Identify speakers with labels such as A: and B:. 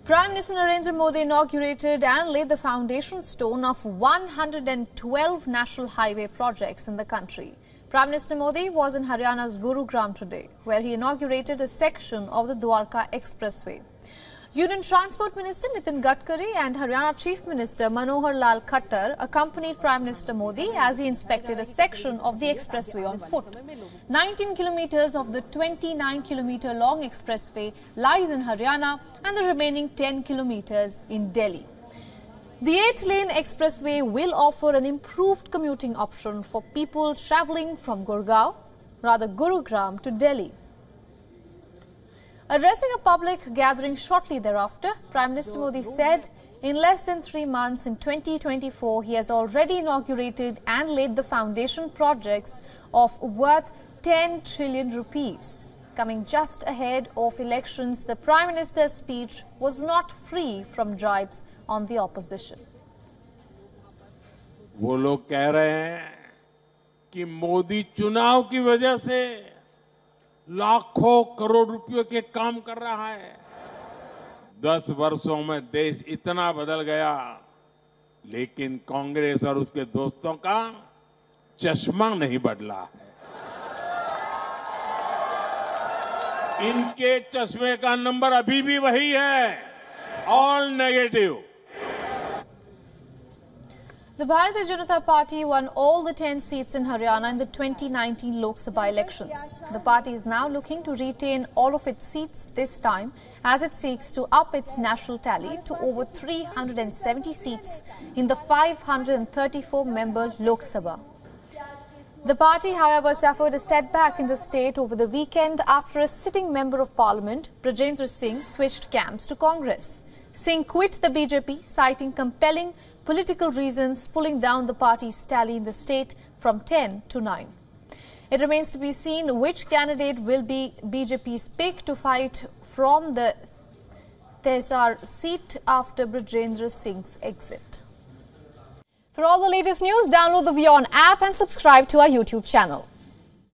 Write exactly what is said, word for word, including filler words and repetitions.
A: Prime Minister Narendra Modi inaugurated and laid the foundation stone of one hundred twelve national highway projects in the country. Prime Minister Modi was in Haryana's Gurugram today, where he inaugurated a section of the Dwarka Expressway. Union Transport Minister Nitin Gadkari and Haryana Chief Minister Manohar Lal Khattar accompanied Prime Minister Modi as he inspected a section of the expressway on foot. nineteen kilometers of the twenty-nine kilometer long expressway lies in Haryana and the remaining ten kilometers in Delhi. The eight-lane expressway will offer an improved commuting option for people travelling from Gurgaon, rather Gurugram, to Delhi. Addressing a public gathering shortly thereafter, Prime Minister Modi said in less than three months in twenty twenty-four, he has already inaugurated and laid the foundation projects of worth ten trillion rupees. Coming just ahead of elections, the Prime Minister's speech was not free from jibes on the opposition.
B: वो लोग कह रहे हैं कि मोदी चुनाव की वजह से लाखों करोड़ रुपयों के काम कर रहा है। दस वर्षों में देश इतना बदल गया, लेकिन कांग्रेस और उसके दोस्तों का चश्मा नहीं बदला है। इनके चश्मे का नंबर अभी भी वही है, all negative.
A: The Bharatiya Janata Party won all the ten seats in Haryana in the twenty nineteen Lok Sabha elections. The party is now looking to retain all of its seats this time as it seeks to up its national tally to over three hundred seventy seats in the five hundred thirty-four member Lok Sabha. The party, however, suffered a setback in the state over the weekend after a sitting member of parliament, Brajendra Singh, switched camps to Congress. Singh quit the B J P, citing compelling political reasons, pulling down the party's tally in the state from ten to nine. It remains to be seen which candidate will be B J P's pick to fight from the Tehsar seat after Brajendra Singh's exit. For all the latest news, download the WION app and subscribe to our YouTube channel.